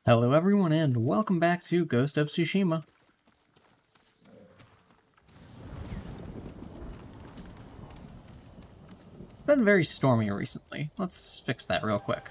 Hello everyone and welcome back to Ghost of Tsushima. Been very stormy recently. Let's fix that real quick.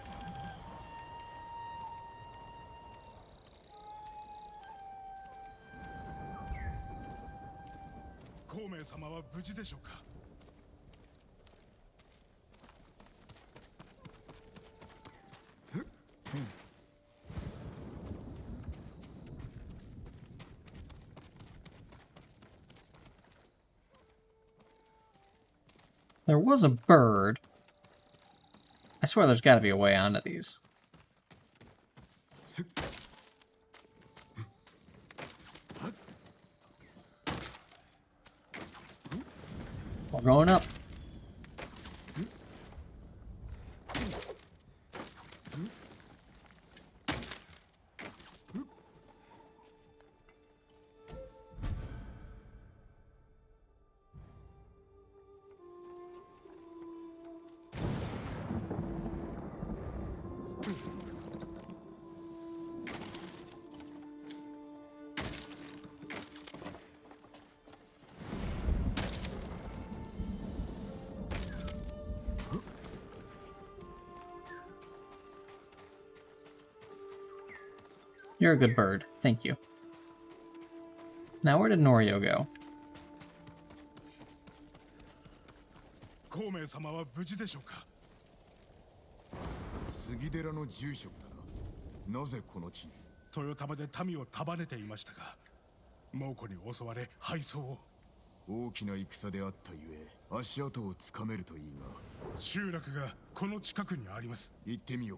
There was a bird. I swear there's got to be a way onto these. We're going up. You're a good bird. Thank you. Now, where did Norio go? 孔明様は無事でしょうか。 杉寺の住職だな。なぜこの地に？ 豊玉で民を束ねていましたが、猛虎に襲われ敗走を。 大きな戦であったゆえ、足跡をつかめるといいが。 集落がこの近くにあります。 行ってみよう。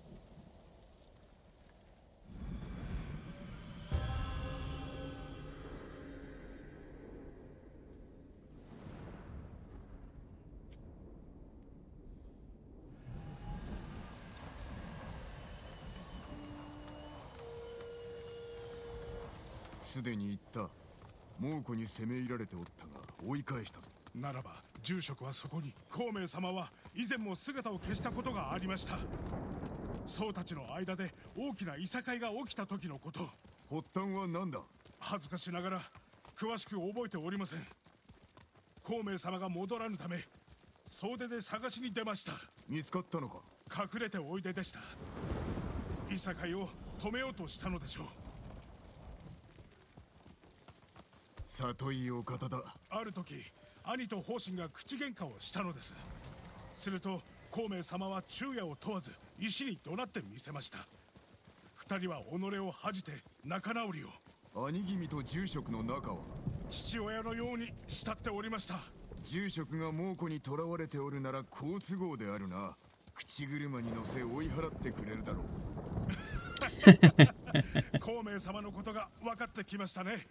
すでに言った。猛虎に攻め入られておったが追い返したぞ。 ならば住職はそこに。孔明様は以前も姿を消したことがありました。僧たちの間で大きないさかいが起きた時のこと。 発端は何だ？ 恥ずかしながら詳しく覚えておりません。孔明様が戻らぬため総出で探しに出ました。 見つかったのか？ 隠れておいででした。いさかいを止めようとしたのでしょう。 里いお方だ。 ある時兄と方針が口喧嘩をしたのです。すると孔明様は昼夜を問わず石に怒鳴ってみせました。二人は己を恥じて仲直りを。 兄君と住職の仲は？ 父親のように慕っておりました。 住職が猛虎に囚われておるなら好都合であるな。口車に乗せ追い払ってくれるだろう。孔明様のことが分かってきましたね。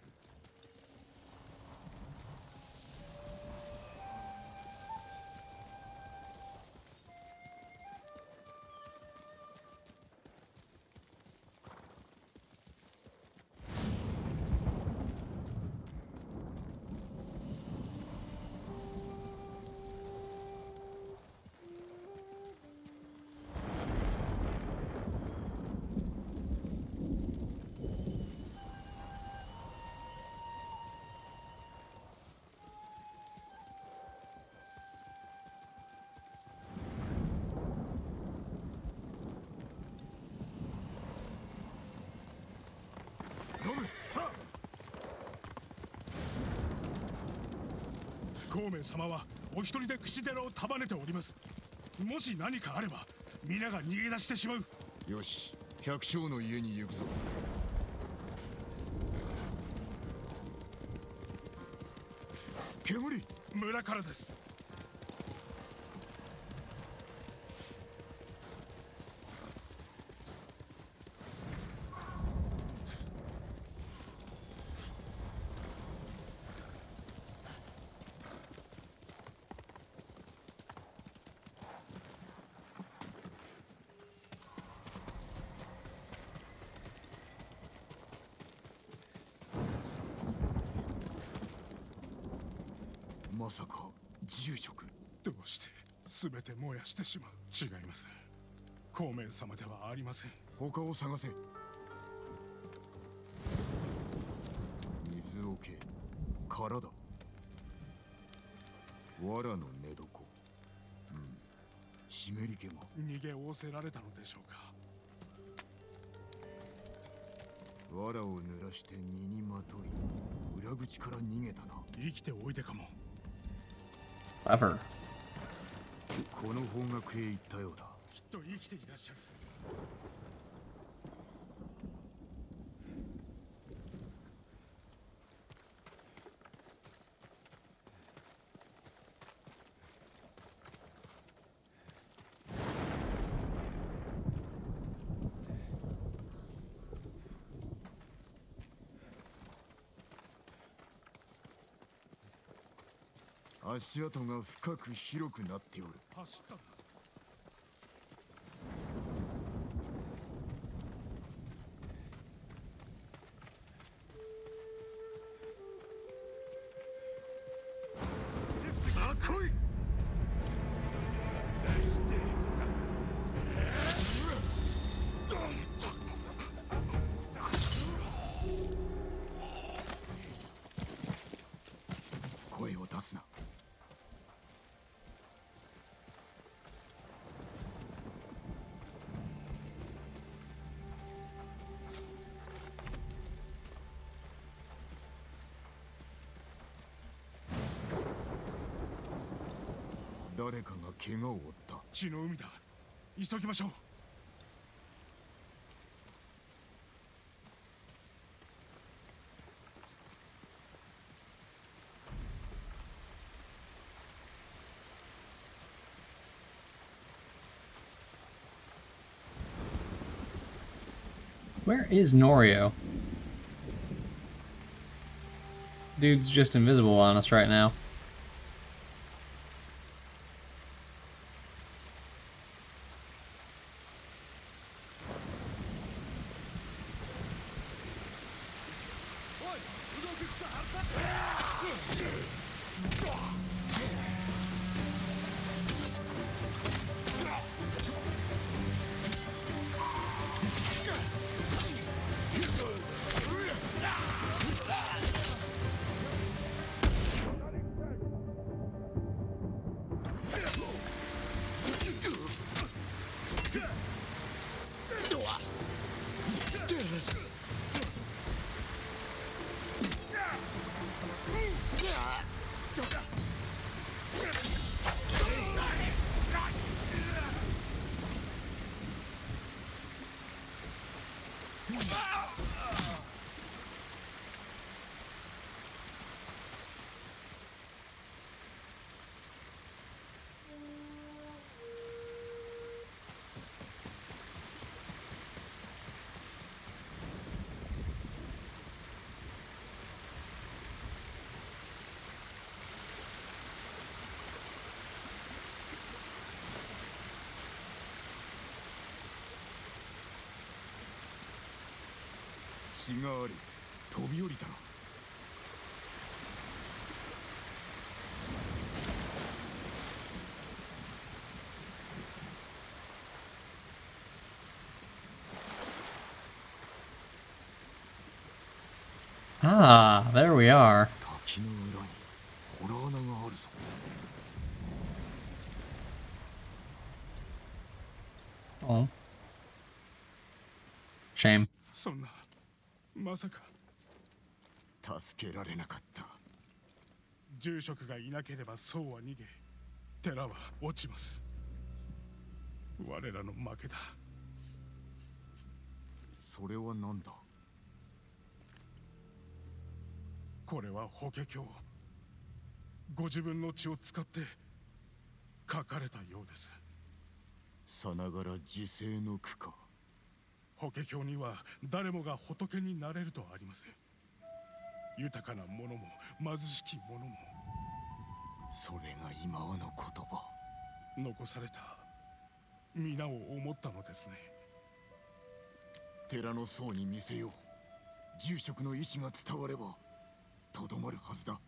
孔明様はお一人で口寺を束ねております。もし何かあれば皆が逃げ出してしまう。 よし、百姓の家に行くぞ。煙？ 村からです。 まさか住職？ どうして全て燃やしてしまう？違います。孔明様ではありません。 他を探せ。 置け。空だ。藁の寝床。湿り気が。 逃げおおせられたのでしょうか。 藁を濡らして身にまとい、裏口から逃げたな。 生きておいでかも。 Clever. この方角へ行ったようだ。 きっと生きていらっしゃる。 足跡が深く広くなっておる。 走ったんだ。 さあ来い。声を出すな。誰かが怪我を負った。 血の海だ。急ぎましょう。 Where is Norio? Dude's just invisible on us right now. 血がある。飛び降りたな。 Ah, there we are. 滝の裏にホラー穴があるぞ。 Oh. Shame. そんな、まさか。 助けられなかった。 住職がいなければそうは逃げ、寺は落ちます。我らの負けだ。 それは何だ。 これは法華経。ご自分の血を使って書かれたようです。 さながら自世の苦か。 法華経には誰もが仏になれるとあります。豊かな者も貧しき者も。 それが今はの言葉。 残された皆を思ったのですね。 寺の僧に見せよう。住職の意志が伝わればとどまるはずだ。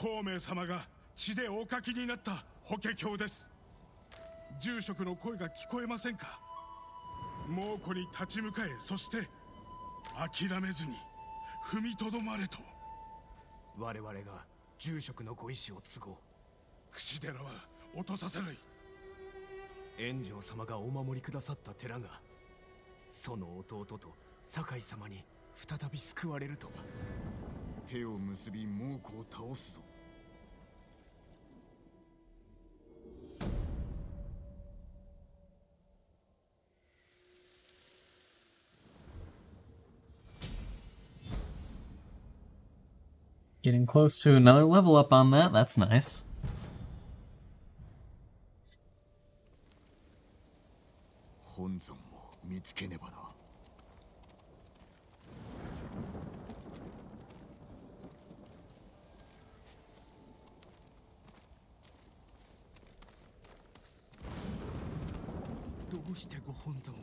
孔明様が血でお書きになった法華経です。住職の声が聞こえませんか？猛虎に立ち向かえ、そして諦めずに踏みとどまれと。 我々が住職のご意志を継ごう。 櫛寺は落とさせない。 炎上様がお守りくださった寺がその弟と酒井様に再び救われるとは。 手を結び猛虎を倒すぞ。 Getting close to another level up on that. That's nice. 本尊も見つけねばな。 どうしてご本尊を？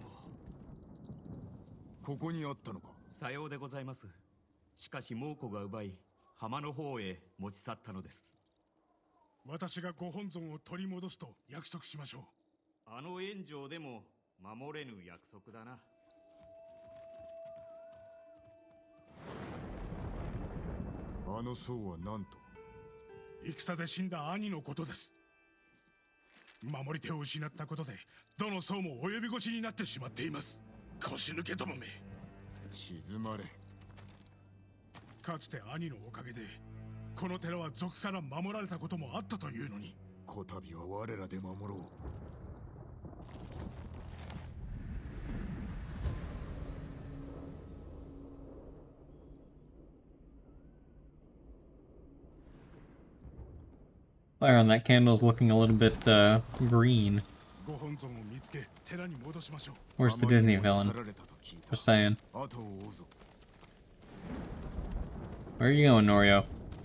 ここにあったのか。 さようでございます。しかし猛虎が奪い浜の方へ持ち去ったのです。 私がご本尊を取り戻すと約束しましょう。 あの炎上でも守れぬ約束だな。 あの僧は何と？ 戦で死んだ兄のことです。守り手を失ったことでどの僧も及び腰になってしまっています。腰抜けどもめ。 静まれ。 かつて兄のおかげでこの寺は賊から守られたこともあったというのに。 こたびは我らで守ろう。 Fire on that candle is looking a little bit green. ご本尊を見つけ寺に戻しましょう。 Where's the Disney villain? Just saying. 後を追うぞ。 Where are you going, Norio?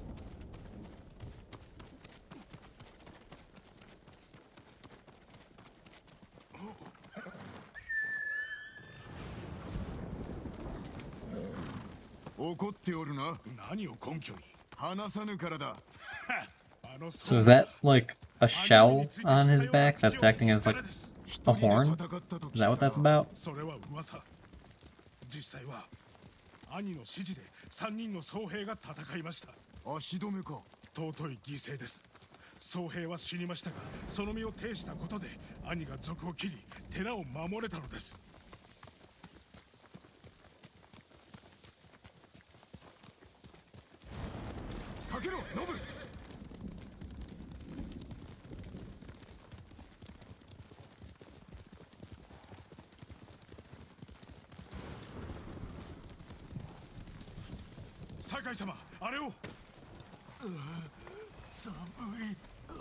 怒っておるな。 何を根拠に？ 話さぬからだ。 So is that like a shell on his back that's acting as like a horn? Is that what that's about? それは噂。実際は兄の指示で3人の僧兵が戦いました。 足止めか。 尊い犠牲です。僧兵は死にましたが、その身を挺したことで兄が賊を切り寺を守れたのです。 かけろ、ノブ。 酒井様、あれを。 寒い。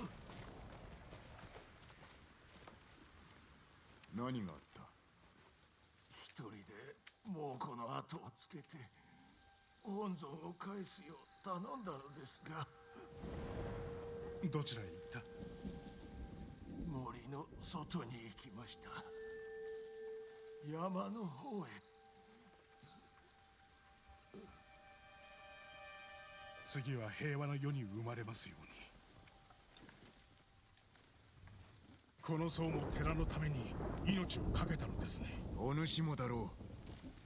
何があった？ 一人で猛虎の後をつけて本尊を返すよう頼んだのですが。 どちらへ行った？ 森の外に行きました。山の方へ。 次は平和な世に生まれますように。この僧も寺のために命を懸けたのですね。 お主もだろう。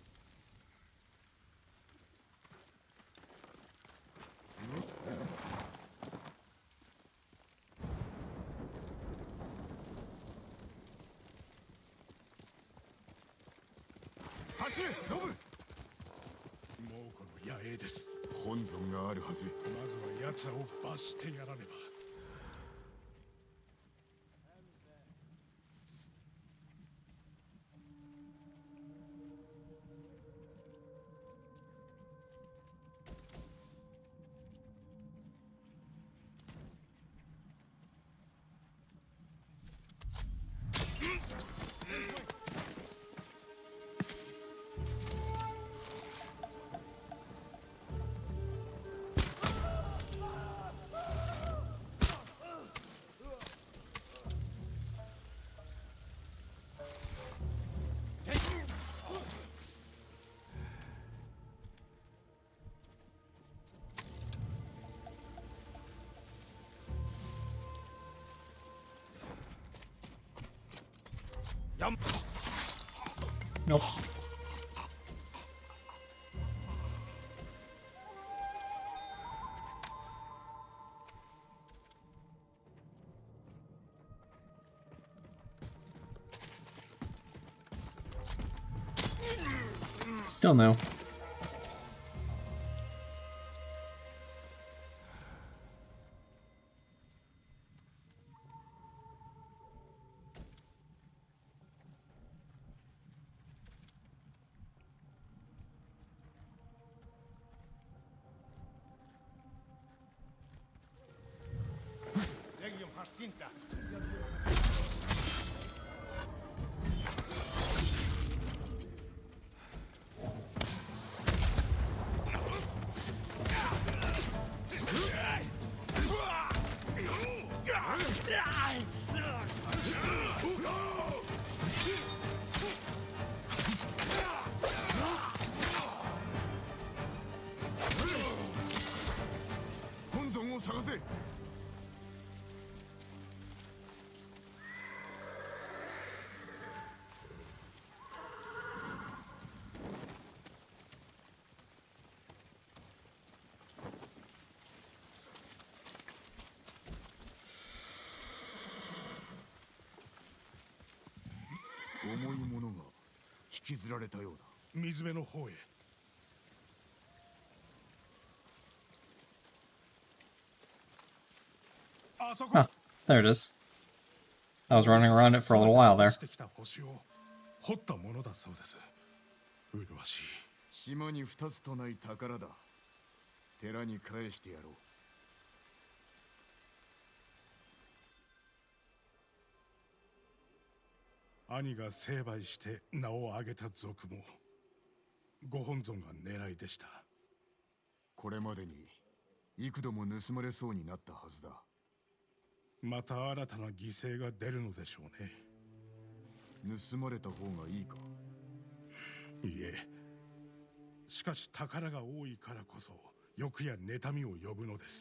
走れ、ノブ。 猛虎の野営です。 本尊があるはず。 まずは奴らを罰してやらねば。 Nope. Still no. 重いものが引きずられたようだ。 水辺の方へ。あそこ。 Ah, there it is. I was running around it for a little while there. 掘ったものだそうです。麗しい。 島に2つとない宝だ。寺に返してやろう。 兄が成敗して名を挙げた族もご本尊が狙いでした。 これまでに幾度も盗まれそうになったはずだ。 また新たな犠牲が出るのでしょうね。 盗まれた方がいいか。 いいえ、しかし宝が多いからこそ欲や妬みを呼ぶのです。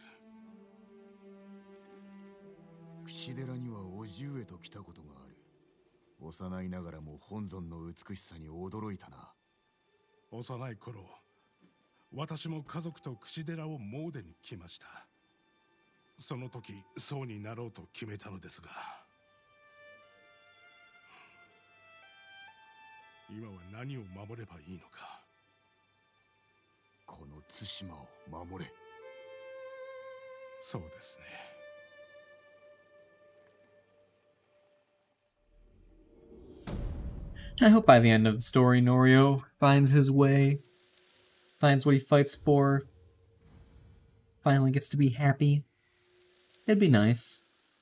櫛寺には叔父上と来たことがある。幼いながらも本尊の美しさに驚いたな。 幼い頃、私も家族と櫛寺を詣に来ました。その時僧になろうと決めたのですが、今は何を守ればいいのか。 この対馬を守れ。 そうですね。 I hope by the end of the story, Norio finds his way, finds what he fights for, finally gets to be happy. It'd be nice.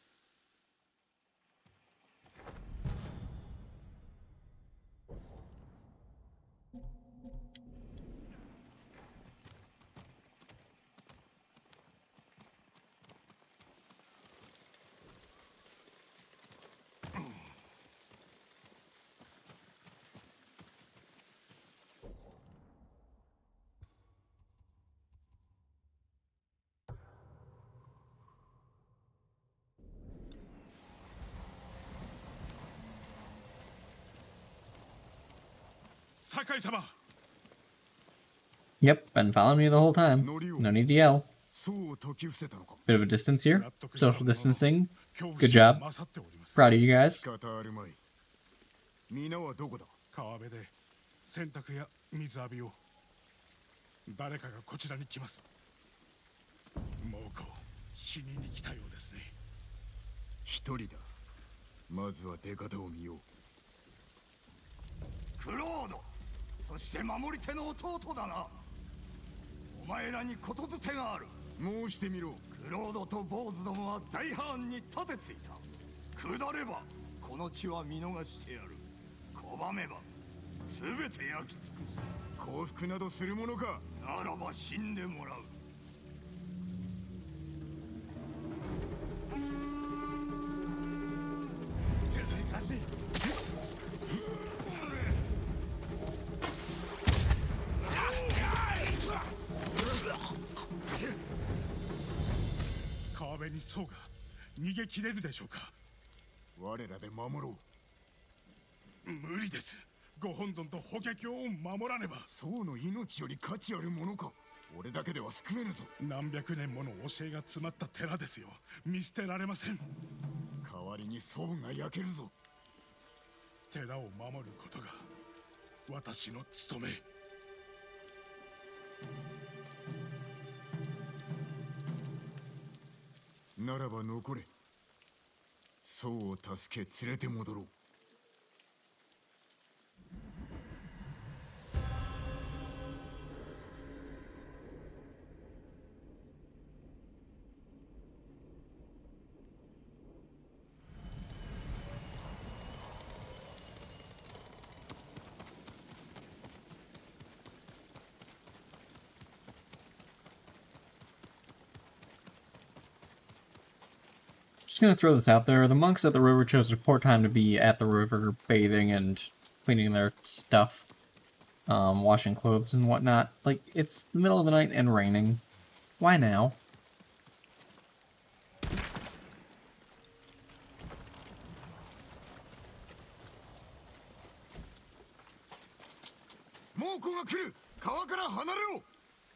Yep, been following me the whole time. No need to yell. Bit of a distance here. Social distancing. Good job. Proud of you guys. 川辺で洗濯や水浴びを。誰かがこちらに来ます。猛虎、死にに来たようですね。 一人だ。まずは出方を見よう。 クロード、そして守り手の弟だな。お前らにことづてがある。 申してみろ。 クロードと坊主どもは大藩に盾ついた。下ればこの地は見逃してやる。拒めば全て焼き尽くす。 降伏などするものか。 ならば死んでもらう。 川辺に僧が逃げ切れるでしょうか。 我らで守ろう。 無理です。ご本尊と法華経を守らねば。 僧の命より価値あるものか。俺だけでは救えぬぞ。 何百年もの教えが詰まった寺ですよ。見捨てられません。 代わりに僧が焼けるぞ。 寺を守ることが私の務め。 ならば残れ。僧を助け連れて戻ろう。 Just gonna throw this out there. The monks at the river chose a poor time to be at the river bathing and cleaning their stuff, washing clothes and whatnot. Like, it's the middle of the night and raining. Why now? 猛虎が来る。川から離れろ。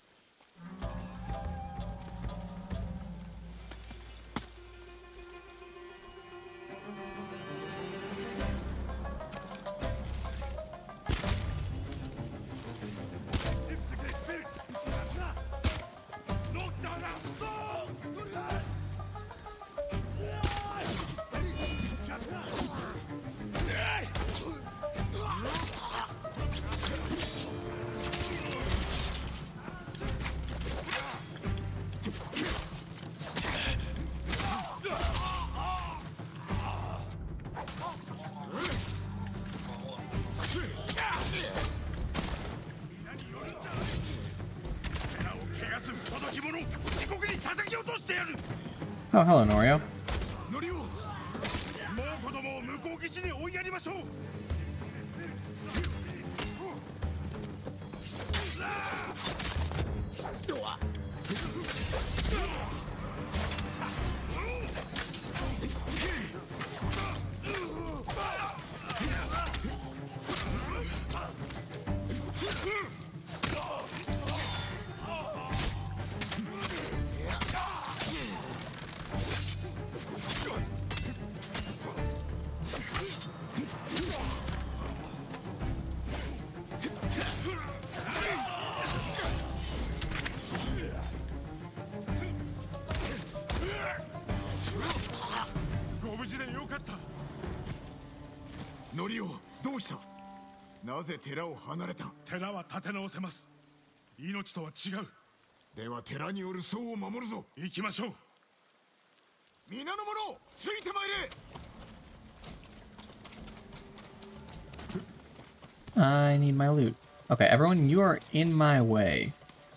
Oh, hello, Norio. ノリオ。 もう子供を向こう岸に追いやりましょう。ご無事でよかった。 ノリオ、どうした。なぜ寺を離れた。 寺は立て直せます。命とは違う。 では寺による僧を守るぞ。 行きましょう。 皆の者、ついてまいれ。 I need my loot. Okay, everyone, you are in my way.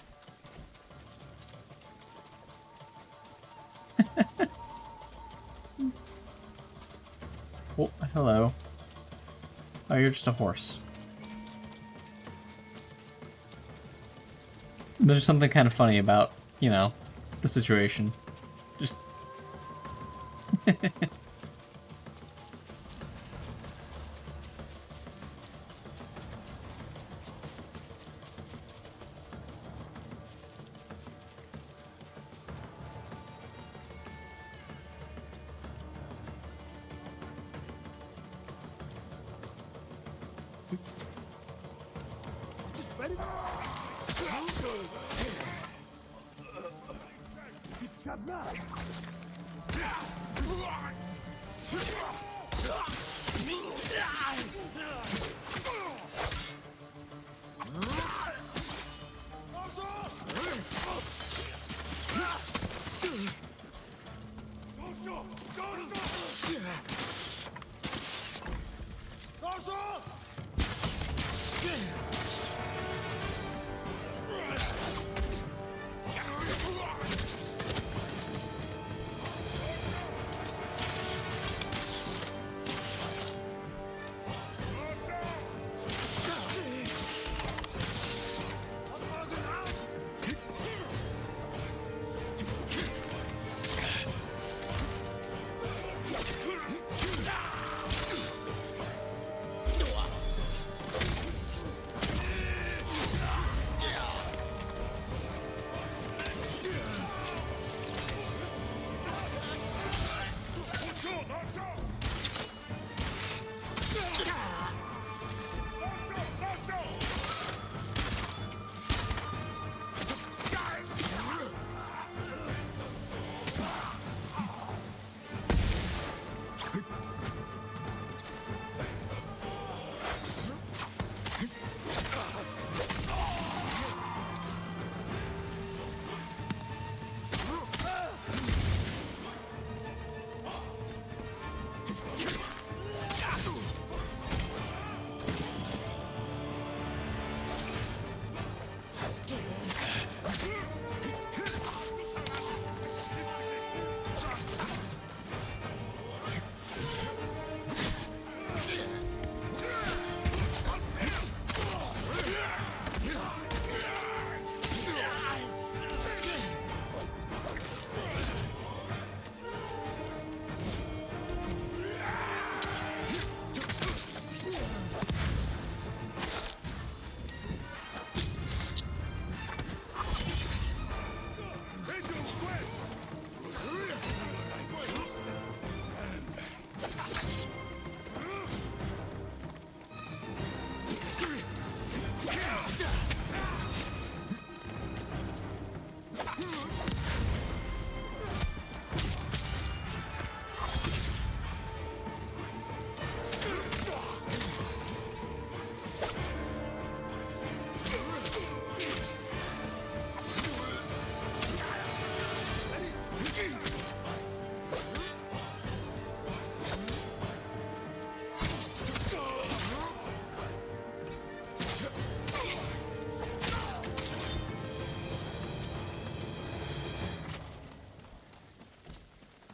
Oh, hello. Oh, you're just a horse. There's something kind of funny about, you know, the situation. Just...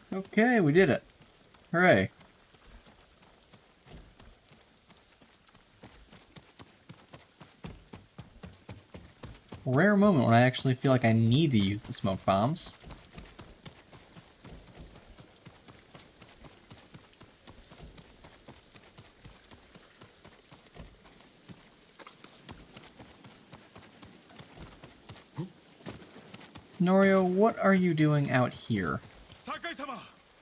Okay, we did it. Hooray. Rare moment when I actually feel like I need to use the smoke bombs. Norio, what are you doing out here? Sakai-sama!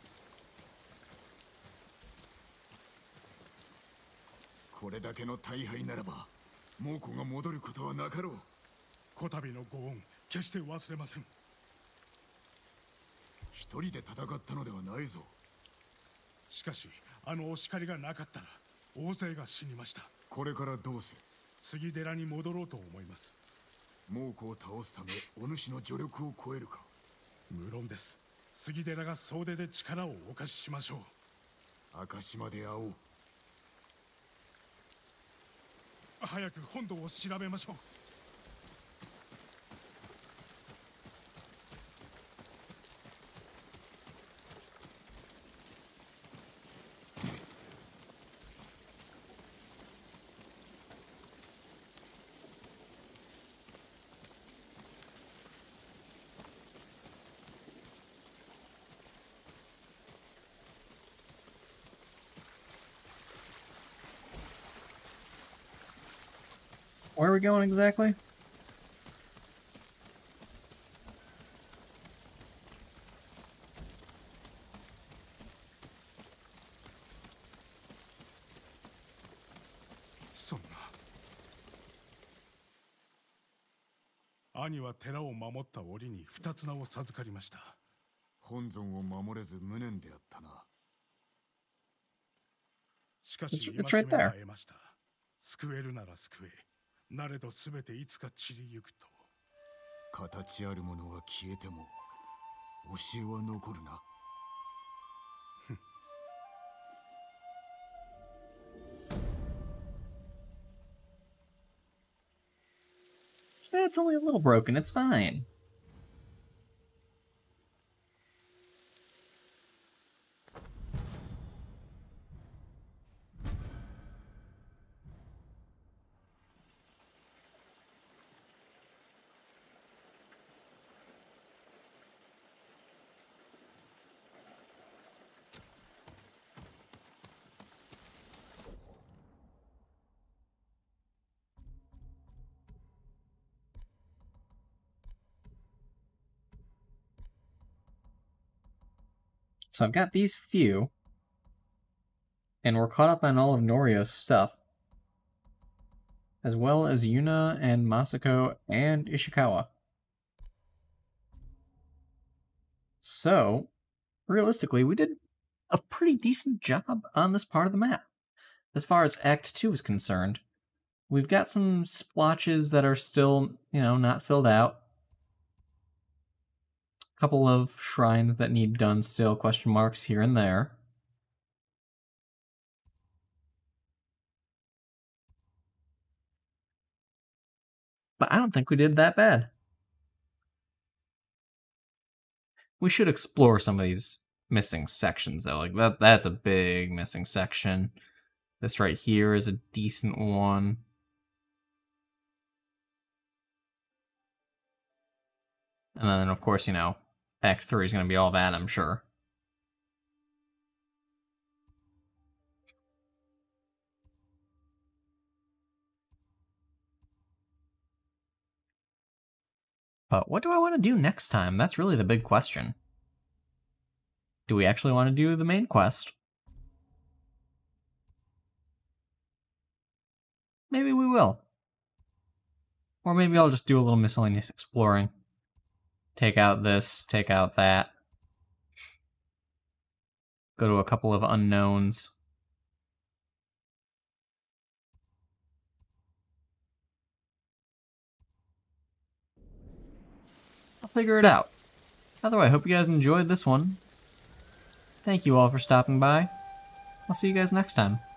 これだけの大敗ならば猛虎が戻ることはなかろう。 こたびのご恩、決して忘れません。 一人で戦ったのではないぞ。 しかし、あのお叱りがなかったら大勢が死にました。 これからどうする？ 杉寺に戻ろうと思います。 猛虎を倒すためお主の助力を超えるか？ 無論です。杉寺が総出で力をお貸ししましょう。 明石まで会おう。 早く本堂を調べましょう。 Where are we going exactly? そんな。兄は寺を守った折に二つ名を授かりました。 本尊を守れず無念であったな。 しかし It's 戒 right め there. は得ました。救えるなら救え。なれどすべていつか散りゆくと。 形あるものは消えても教えは残るな。 It's only a little broken, it's fine. So I've got these few, and we're caught up on all of Norio's stuff, as well as Yuna and Masako and Ishikawa. So, realistically, we did a pretty decent job on this part of the map. As far as Act 2 is concerned, we've got some splotches that are still, not filled out. Couple of shrines that need done still, question marks here and there. But I don't think we did that bad. We should explore some of these missing sections though. Like that's a big missing section. This right here is a decent one. And then of course, Act 3 is going to be all that, I'm sure. But what do I want to do next time? That's really the big question. Do we actually want to do the main quest? Maybe we will. Or maybe I'll just do a little miscellaneous exploring. Take out this, take out that. Go to a couple of unknowns. I'll figure it out. Either way, I hope you guys enjoyed this one. Thank you all for stopping by. I'll see you guys next time.